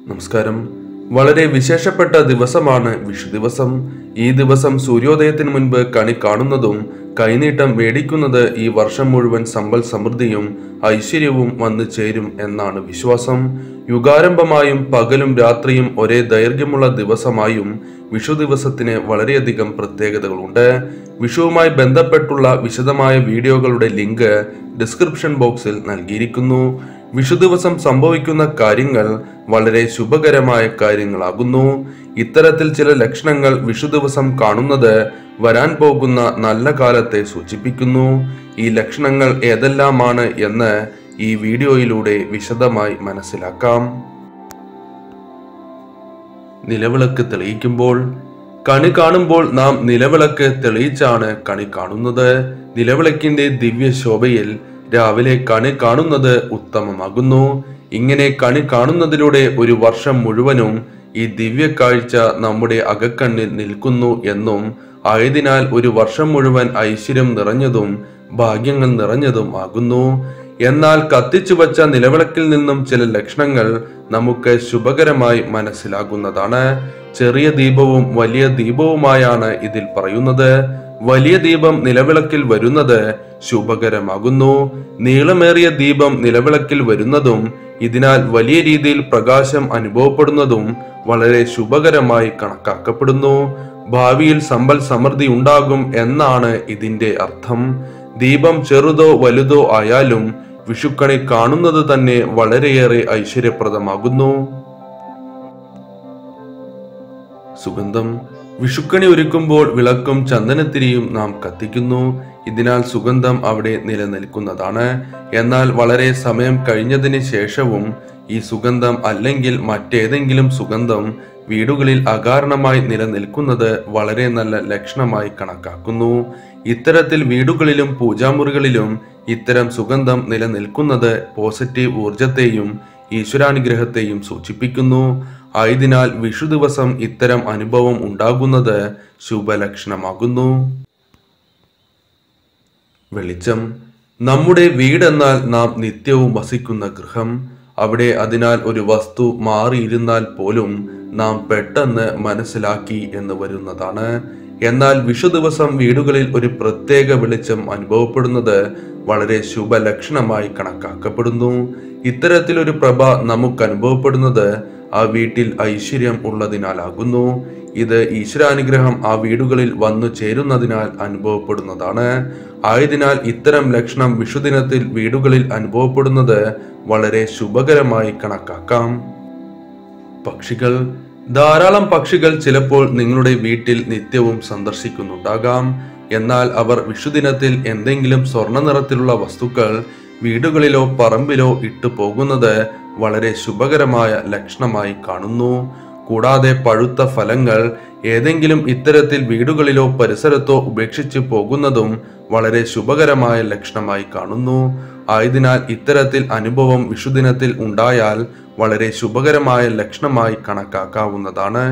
നമസ്കാരം. വളരെ വിശേഷപ്പെട്ട ദിവസമാണ് വിഷു ദിവസം. ഈ ദിവസം സൂര്യോദയത്തിന് മുൻപ് കണി കാണുന്നതും കൈനീട്ടം മേടിക്കുന്നത് ഈ വർഷം മുഴുവൻ സമ്പൽ സമൃദ്ധിയും ഐശ്വര്യവും വന്നു ചേരും എന്നാണ് വിശ്വാസം. യുഗാരംഭമായും പകലും രാത്രിയും ഒരേ ദൈർഘ്യമുള്ള ദിവസമായും വിഷു ദിവസത്തിന് വളരെയധികം പ്രത്യേകതകളുണ്ട്. വിഷുവുമായി ബന്ധപ്പെട്ടുള്ള വിശദമായ വീഡിയോകളുടെ ലിങ്ക് ഡിസ്ക്രിപ്ഷൻ ബോക്സിൽ നൽകിയിരിക്കുന്നു. വിഷു ദിവസം സംഭവിക്കുന്ന കാര്യങ്ങൾ വളരെ ശുഭകരമായ കാര്യങ്ങളാകുന്നു. ഇത്തരത്തിൽ ചില ലക്ഷണങ്ങൾ വിഷു ദിവസം കാണുന്നത് വരാൻ പോകുന്ന നല്ല കാലത്തെ സൂചിപ്പിക്കുന്നു. ഈ ലക്ഷണങ്ങൾ ഏതെല്ലാമാണ് എന്ന് ഈ വീഡിയോയിലൂടെ വിശദമായി മനസ്സിലാക്കാം. നിലവിളക്ക് തെളിയിക്കുമ്പോൾ. കണി കാണുമ്പോൾ നാം നിലവിളക്ക് തെളിയിച്ചാണ് കണി കാണുന്നത്. നിലവിളക്കിന്റെ ദിവ്യ ശോഭയിൽ രാവിലെ കണി കാണുന്നത് ഉത്തമമാകുന്നു. ഇങ്ങനെ കണി കാണുന്നതിലൂടെ ഒരു വർഷം മുഴുവനും ഈ ദിവ്യ കാഴ്ച നമ്മുടെ അകക്കണ്ണിൽ നിൽക്കുന്നു എന്നും ആയതിനാൽ ഒരു വർഷം മുഴുവൻ ഐശ്വര്യം നിറഞ്ഞതും ഭാഗ്യങ്ങൾ നിറഞ്ഞതും ആകുന്നു. എന്നാൽ കത്തിച്ചു വച്ച നിലവിളക്കിൽ നിന്നും ചില ലക്ഷണങ്ങൾ നമുക്ക് ശുഭകരമായി മനസ്സിലാകുന്നതാണ്. ചെറിയ ദീപവും വലിയ ദീപവുമായാണ് ഇതിൽ പറയുന്നത്. വലിയ ദീപം നിലവിളക്കിൽ വരുന്നത് ശുഭകരമാകുന്നു. നീളമേറിയ ദീപം നിലവിളക്കിൽ വരുന്നതും ഇതിനാൽ വലിയ രീതിയിൽ പ്രകാശം അനുഭവപ്പെടുന്നതും വളരെ ശുഭകരമായി കണക്കാക്കപ്പെടുന്നു. ഭാവിയിൽ സമ്പൽ സമൃദ്ധി ഉണ്ടാകും എന്നാണ് ഇതിന്റെ അർത്ഥം. ദീപം ചെറുതോ വലുതോ ആയാലും വിഷുക്കണി കാണുന്നത് തന്നെ വളരെയേറെ ഐശ്വര്യപ്രദമാകുന്നു. സുഗന്ധം. വിഷുക്കണി ഒരുക്കുമ്പോൾ വിളക്കും ചന്ദനത്തിരിയും നാം കത്തിക്കുന്നു. ഇതിനാൽ സുഗന്ധം അവിടെ നിലനിൽക്കുന്നതാണ്. എന്നാൽ വളരെ സമയം കഴിഞ്ഞതിന് ശേഷവും ഈ സുഗന്ധം അല്ലെങ്കിൽ മറ്റേതെങ്കിലും സുഗന്ധം വീടുകളിൽ അകാരണമായി നിലനിൽക്കുന്നത് വളരെ നല്ല ലക്ഷണമായി കണക്കാക്കുന്നു. ഇത്തരത്തിൽ വീടുകളിലും പൂജാമുറികളിലും ഇത്തരം സുഗന്ധം നിലനിൽക്കുന്നത് പോസിറ്റീവ് ഊർജത്തെയും ഈശ്വരാനുഗ്രഹത്തെയും സൂചിപ്പിക്കുന്നു. ആയതിനാൽ വിഷു ദിവസം ഇത്തരം അനുഭവം ഉണ്ടാകുന്നത് ശുഭലക്ഷണമാകുന്നു. വെളിച്ചം. നമ്മുടെ വീടെന്നാൽ നാം നിത്യവും വസിക്കുന്ന ഗൃഹം. അവിടെ അതിനാൽ ഒരു വസ്തു മാറിയിരുന്നാൽ പോലും നാം പെട്ടെന്ന് മനസ്സിലാക്കി എന്ന് വരുന്നതാണ്. എന്നാൽ വിഷു ദിവസം വീടുകളിൽ ഒരു പ്രത്യേക വെളിച്ചം അനുഭവപ്പെടുന്നത് വളരെ ശുഭലക്ഷണമായി കണക്കാക്കപ്പെടുന്നു. ഇത്തരത്തിലൊരു പ്രഭ നമുക്ക് അനുഭവപ്പെടുന്നത് ആ വീട്ടിൽ ഐശ്വര്യം ഉള്ളതിനാലാകുന്നു. ഇത് ഈശ്വരാനുഗ്രഹം ആ വീടുകളിൽ വന്നു ചേരുന്നതിനാൽ അനുഭവപ്പെടുന്നതാണ്. ആയതിനാൽ ഇത്തരം ലക്ഷണം വിഷുദിനത്തിൽ വീടുകളിൽ അനുഭവപ്പെടുന്നത് വളരെ ശുഭകരമായി കണക്കാക്കാം. പക്ഷികൾ. ധാരാളം പക്ഷികൾ ചിലപ്പോൾ നിങ്ങളുടെ വീട്ടിൽ നിത്യവും സന്ദർശിക്കുന്നുണ്ടാകാം. എന്നാൽ അവർ വിഷുദിനത്തിൽ എന്തെങ്കിലും സ്വർണ്ണ നിറത്തിലുള്ള വസ്തുക്കൾ വീടുകളിലോ പറമ്പിലോ ഇട്ടു പോകുന്നത് വളരെ ശുഭകരമായ ലക്ഷണമായി കാണുന്നു. കൂടാതെ പഴുത്ത ഫലങ്ങൾ ഏതെങ്കിലും ഇത്തരത്തിൽ വീടുകളിലോ പരിസരത്തോ ഉപേക്ഷിച്ച് പോകുന്നതും വളരെ ശുഭകരമായ ലക്ഷണമായി കാണുന്നു. ആയതിനാൽ ഇത്തരത്തിൽ അനുഭവം വിഷുദിനത്തിൽ ഉണ്ടായാൽ വളരെ ശുഭകരമായ ലക്ഷണമായി കണക്കാക്കാവുന്നതാണ്.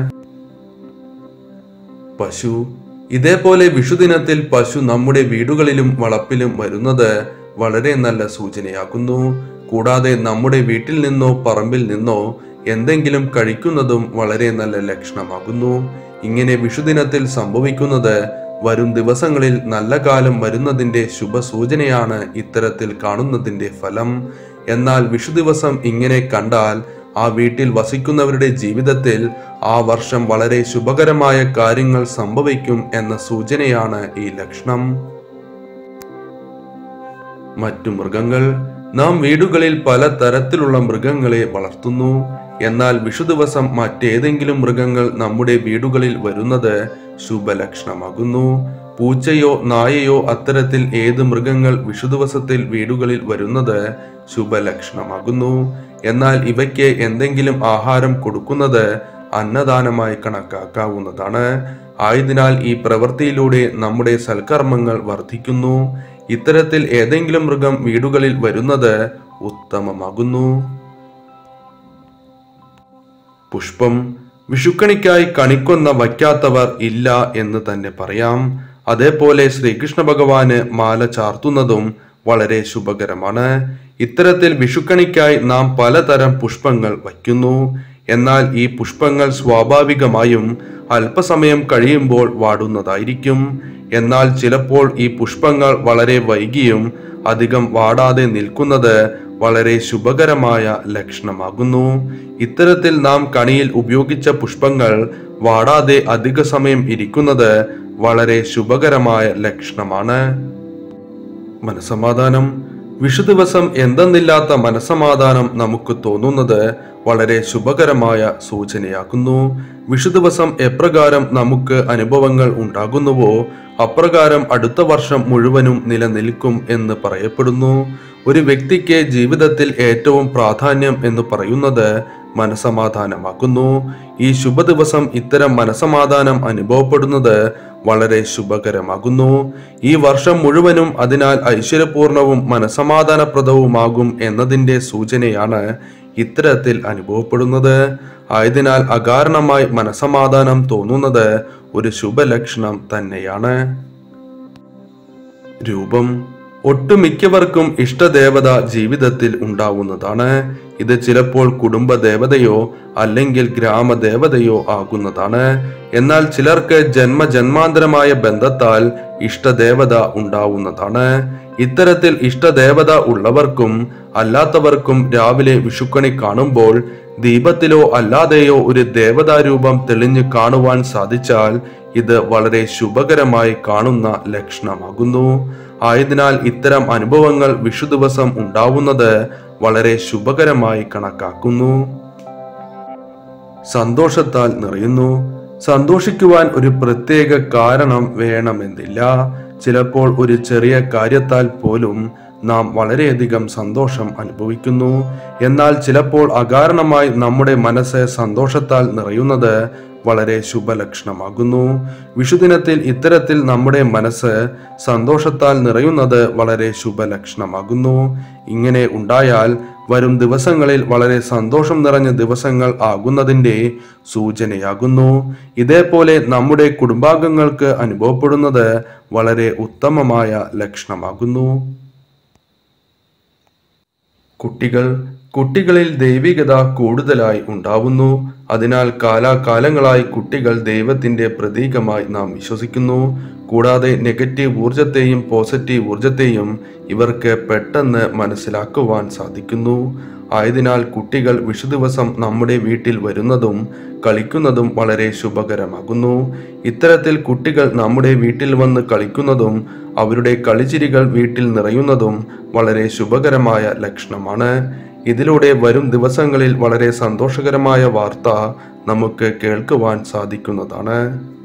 പശു. ഇതേപോലെ വിഷുദിനത്തിൽ പശു നമ്മുടെ വീടുകളിലും വളപ്പിലും വരുന്നത് വളരെ നല്ല സൂചനയാകുന്നു. കൂടാതെ നമ്മുടെ വീട്ടിൽ നിന്നോ പറമ്പിൽ നിന്നോ എന്തെങ്കിലും കഴിക്കുന്നതും വളരെ നല്ല ലക്ഷണമാകുന്നു. ഇങ്ങനെ വിഷുദിനത്തിൽ സംഭവിക്കുന്നത് വരും ദിവസങ്ങളിൽ നല്ല കാലം വരുന്നതിന്റെ ശുഭസൂചനയാണ് ഇത്തരത്തിൽ കാണുന്നതിന്റെ ഫലം. എന്നാൽ വിഷു ദിവസം ഇങ്ങനെ കണ്ടാൽ ആ വീട്ടിൽ വസിക്കുന്നവരുടെ ജീവിതത്തിൽ ആ വർഷം വളരെ ശുഭകരമായ കാര്യങ്ങൾ സംഭവിക്കും എന്ന സൂചനയാണ് ഈ ലക്ഷണം. മറ്റു മൃഗങ്ങൾ. നാം വീടുകളിൽ പല തരത്തിലുള്ള മൃഗങ്ങളെ വളർത്തുന്നു. എന്നാൽ വിഷു ദിവസം മറ്റേതെങ്കിലും മൃഗങ്ങൾ നമ്മുടെ വീടുകളിൽ വരുന്നത് ശുഭലക്ഷണമാകുന്നു. പൂച്ചയോ നായയോ അത്തരത്തിൽ ഏത് മൃഗങ്ങൾ വിഷു ദിവസത്തിൽ വീടുകളിൽ വരുന്നത് ശുഭലക്ഷണമാകുന്നു. എന്നാൽ ഇവയ്ക്ക് എന്തെങ്കിലും ആഹാരം കൊടുക്കുന്നത് അന്നദാനമായി കണക്കാക്കാവുന്നതാണ്. ആയതിനാൽ ഈ പ്രവൃത്തിയിലൂടെ നമ്മുടെ സൽക്കർമ്മങ്ങൾ വർദ്ധിക്കുന്നു. ഇത്തരത്തിൽ ഏതെങ്കിലും മൃഗം വീടുകളിൽ വരുന്നത് ഉത്തമമാകുന്നു. പുഷ്പം. വിഷുക്കണിക്കായി കണിക്കൊന്ന വയ്ക്കാത്തവർ ഇല്ല എന്ന് തന്നെ പറയാം. അതേപോലെ ശ്രീകൃഷ്ണ ഭഗവാന് മാല ചാർത്തുന്നതും വളരെ ശുഭകരമാണ്. ഇത്തരത്തിൽ വിഷുക്കണിക്കായി നാം പലതരം പുഷ്പങ്ങൾ വയ്ക്കുന്നു. എന്നാൽ ഈ പുഷ്പങ്ങൾ സ്വാഭാവികമായും അല്പസമയം കഴിയുമ്പോൾ വാടുന്നതായിരിക്കും. എന്നാൽ ചിലപ്പോൾ ഈ പുഷ്പങ്ങൾ വളരെ വൈകിയും അധികം വാടാതെ നിൽക്കുന്നത് വളരെ ശുഭകരമായ ലക്ഷണമാകുന്നു. ഇത്തരത്തിൽ നാം കണിയിൽ ഉപയോഗിച്ച പുഷ്പങ്ങൾ വാടാതെ അധിക സമയം ഇരിക്കുന്നത് വളരെ ശുഭകരമായ ലക്ഷണമാണ്. മനസമാധാനം. വിഷു ദിവസം എന്തെന്നില്ലാത്ത മനസമാധാനം നമുക്ക് തോന്നുന്നത് വളരെ ശുഭകരമായ സൂചനയാകുന്നു. വിഷു ദിവസം എപ്രകാരം നമുക്ക് അനുഭവങ്ങൾ ഉണ്ടാകുന്നുവോ അപ്രകാരം അടുത്ത വർഷം മുഴുവനും നിലനിൽക്കും എന്ന് പറയപ്പെടുന്നു. ഒരു വ്യക്തിക്ക് ജീവിതത്തിൽ ഏറ്റവും പ്രാധാന്യം എന്ന് പറയുന്നത് മനസമാധാനമാകുന്നു. ഈ ശുഭദിവസം ഇത്തരം മനസമാധാനം അനുഭവപ്പെടുന്നത് വളരെ ശുഭകരമാകുന്നു. ഈ വർഷം മുഴുവനും അതിനാൽ ഐശ്വര്യപൂർണവും മനസമാധാനപ്രദവുമാകും എന്നതിൻ്റെ സൂചനയാണ് ഇത്തരത്തിൽ അനുഭവപ്പെടുന്നത്. ആയതിനാൽ അകാരണമായി മനസമാധാനം തോന്നുന്നത് ഒരു ശുഭലക്ഷണം തന്നെയാണ്. രൂപം. ഒട്ടുമിക്കവർക്കും ഇഷ്ടദേവത ജീവിതത്തിൽ ഉണ്ടാവുന്നതാണ്. ഇത് ചിലപ്പോൾ കുടുംബ ദേവതയോ അല്ലെങ്കിൽ ഗ്രാമദേവതയോ ആകുന്നതാണ്. എന്നാൽ ചിലർക്ക് ജന്മജന്മാന്തരമായ ബന്ധത്താൽ ഇഷ്ടദേവത ഉണ്ടാവുന്നതാണ്. ഇത്തരത്തിൽ ഇഷ്ടദേവത ഉള്ളവർക്കും അല്ലാത്തവർക്കും രാവിലെ വിഷുക്കണി കാണുമ്പോൾ ദീപത്തിലോ അല്ലാതെയോ ഒരു ദേവതാരൂപം തെളിഞ്ഞു കാണുവാൻ സാധിച്ചാൽ ഇത് വളരെ ശുഭകരമായി കാണുന്ന ലക്ഷണമാകുന്നു. ആയതിനാൽ ഇത്തരം അനുഭവങ്ങൾ വിഷു ദിവസം ഉണ്ടാവുന്നത് വളരെ ശുഭകരമായി കണക്കാക്കുന്നു. സന്തോഷത്താൽ നിറയുന്നു. സന്തോഷിക്കുവാൻ ഒരു പ്രത്യേക കാരണം വേണമെന്നില്ല. ചിലപ്പോൾ ഒരു ചെറിയ കാര്യത്താൽ പോലും നാം വളരെയധികം സന്തോഷം അനുഭവിക്കുന്നു. എന്നാൽ ചിലപ്പോൾ അകാരണമായി നമ്മുടെ മനസ്സ് സന്തോഷത്താൽ നിറയുന്നത് വളരെ ശുഭലക്ഷണമാകുന്നു. വിഷുദിനത്തിൽ ഇത്തരത്തിൽ നമ്മുടെ മനസ്സ് സന്തോഷത്താൽ നിറയുന്നത് വളരെ ശുഭലക്ഷണമാകുന്നു. ഇങ്ങനെ ഉണ്ടായാൽ വരും ദിവസങ്ങളിൽ വളരെ സന്തോഷം നിറഞ്ഞ ദിവസങ്ങൾ ആകുന്നതിൻ്റെ സൂചനയാകുന്നു. ഇതേപോലെ നമ്മുടെ കുടുംബാംഗങ്ങൾക്ക് അനുഭവപ്പെടുന്നത് വളരെ ഉത്തമമായ ലക്ഷണമാകുന്നു. കുട്ടികളിൽ ദൈവികത കൂടുതലായി ഉണ്ടാവുന്നു. അതിനാൽ കാലാകാലങ്ങളായി കുട്ടികൾ ദൈവത്തിന്റെ പ്രതീകമായി നാം വിശ്വസിക്കുന്നു. കൂടാതെ നെഗറ്റീവ് ഊർജത്തെയും പോസിറ്റീവ് ഊർജത്തെയും ഇവർക്ക് പെട്ടെന്ന് മനസ്സിലാക്കുവാൻ സാധിക്കുന്നു. ആയതിനാൽ കുട്ടികൾ വിഷു ദിവസം നമ്മുടെ വീട്ടിൽ വരുന്നതും കളിക്കുന്നതും വളരെ ശുഭകരമാകുന്നു. ഇത്തരത്തിൽ കുട്ടികൾ നമ്മുടെ വീട്ടിൽ വന്ന് കളിക്കുന്നതും അവരുടെ കളിച്ചിരികൾ വീട്ടിൽ നിറയുന്നതും വളരെ ശുഭകരമായ ലക്ഷണമാണ്. ഇതിലൂടെ വരും ദിവസങ്ങളിൽ വളരെ സന്തോഷകരമായ വാർത്ത നമുക്ക് കേൾക്കുവാൻ സാധിക്കുന്നതാണ്.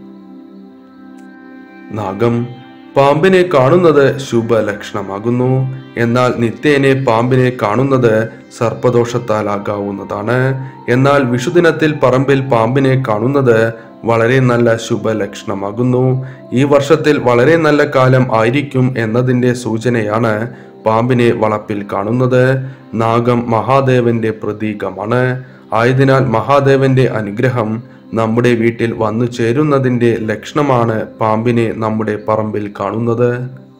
നാഗം. പാമ്പിനെ കാണുന്നത് ശുഭലക്ഷണമാകുന്നു. എന്നാൽ നിത്യേനെ പാമ്പിനെ കാണുന്നത് സർപ്പദോഷത്താലാകാവുന്നതാണ്. എന്നാൽ വിഷുദിനത്തിൽ പറമ്പിൽ പാമ്പിനെ കാണുന്നത് വളരെ നല്ല ശുഭലക്ഷണമാകുന്നു. ഈ വർഷത്തിൽ വളരെ നല്ല കാലം ആയിരിക്കും എന്നതിൻ്റെ സൂചനയാണ് പാമ്പിനെ വളപ്പിൽ കാണുന്നത്. നാഗം മഹാദേവന്റെ പ്രതീകമാണ്. ആയതിനാൽ മഹാദേവന്റെ അനുഗ്രഹം നമ്മുടെ വീട്ടിൽ വന്നു ചേരുന്നതിൻ്റെ ലക്ഷണമാണ് പാമ്പിനെ നമ്മുടെ പറമ്പിൽ കാണുന്നത്.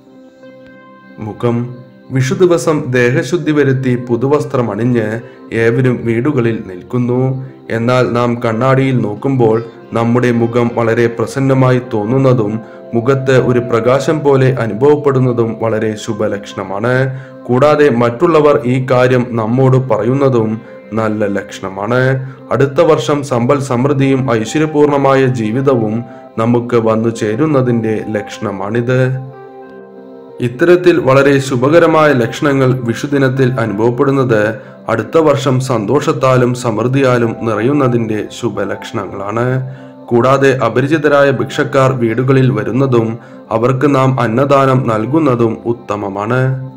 മുഖം. വിഷു ദിവസം ദേഹശുദ്ധി വരുത്തി പുതുവസ്ത്രം അണിഞ്ഞ് ഏവരും വീടുകളിൽ നിൽക്കുന്നു. എന്നാൽ നാം കണ്ണാടിയിൽ നോക്കുമ്പോൾ നമ്മുടെ മുഖം വളരെ പ്രസന്നമായി തോന്നുന്നതും മുഖത്ത് ഒരു പ്രകാശം പോലെ അനുഭവപ്പെടുന്നതും വളരെ ശുഭലക്ഷണമാണ്. കൂടാതെ മറ്റുള്ളവർ ഈ കാര്യം നമ്മോട് പറയുന്നതും നല്ല ലക്ഷണമാണ്. അടുത്ത വർഷം സമ്പൽ സമൃദ്ധിയും ഐശ്വര്യപൂർണമായ ജീവിതവും നമുക്ക് വന്നു ചേരുന്നതിൻ്റെ ലക്ഷണമാണിത്. ഇത്തരത്തിൽ വളരെ ശുഭകരമായ ലക്ഷണങ്ങൾ വിഷുദിനത്തിൽ അനുഭവപ്പെടുന്നത് അടുത്ത വർഷം സന്തോഷത്താലും സമൃദ്ധിയാലും നിറയുന്നതിൻ്റെ ശുഭലക്ഷണങ്ങളാണ്. കൂടാതെ അപരിചിതരായ ഭിക്ഷക്കാർ വീടുകളിൽ വരുന്നതും അവർക്ക് നാം അന്നദാനം നൽകുന്നതും ഉത്തമമാണ്.